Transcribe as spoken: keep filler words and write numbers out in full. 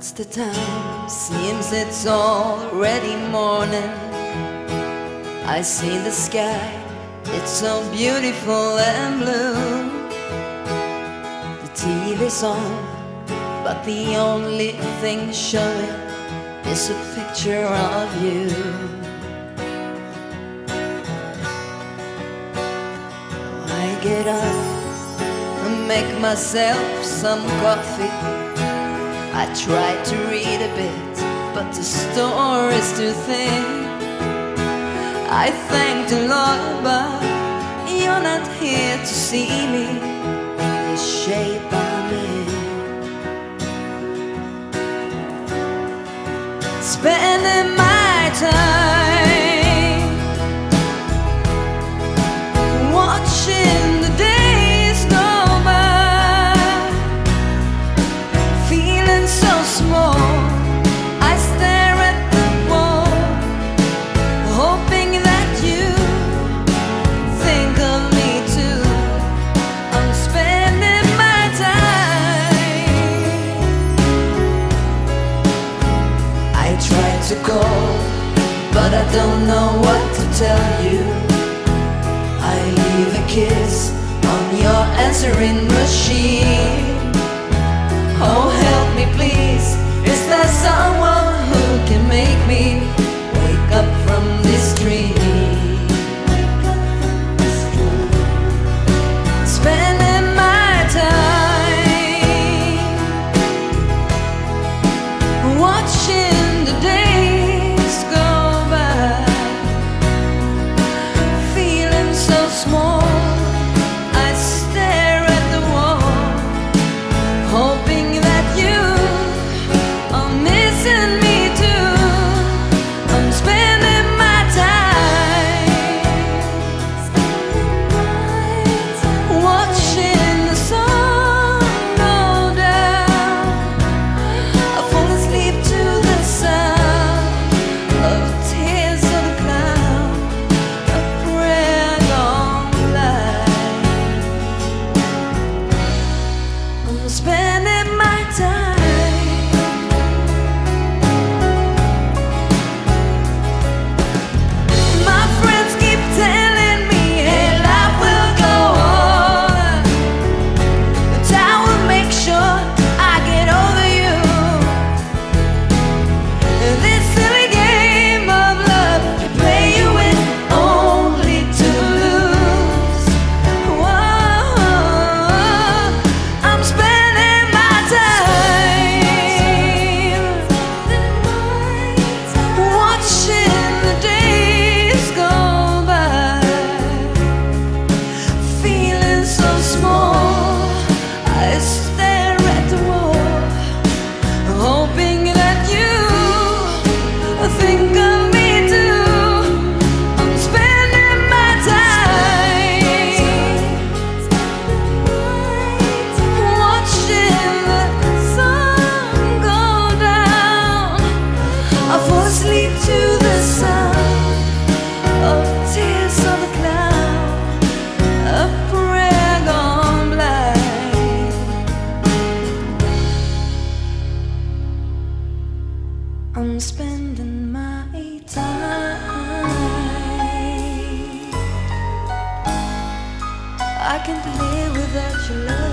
What's the time? Seems it's already morning. I see the sky, it's so beautiful and blue. The T V's on, but the only thing showing is a picture of you. I get up and make myself some coffee. I try to read a bit, but the story's too thin. I thank the Lord, but you're not here to see me the shape I'm in. Spending my time watching the days go by, feeling so small. I stare at the wall, hoping that you think of me too. I'm spending my time. I try to call, but I don't know what to tell you. I leave a kiss on your answering machine. Oh, help me please, is there someone who can make me wake up from this dream? Spending my time watching the days go by, feeling so small. I stare at the wall, hoping that you are missing me too. I'm spending my time watching the sun go down. I fall asleep to the sound of tears of a clown, a prayer gone blind. I'm spending my time. My friends keep telling me, hey, life will go on, but I will make sure I get over you. This silly game of love you play you with only to lose. Whoa, I'm spending my time watching the days go by, feeling so small. I stare at the wall, hoping that you think of me too. I'm spending my time watching the sun go down. I fall asleep to the sound of tears of a clown, a prayer gone blind. I'm spending my time. I can't live without your love.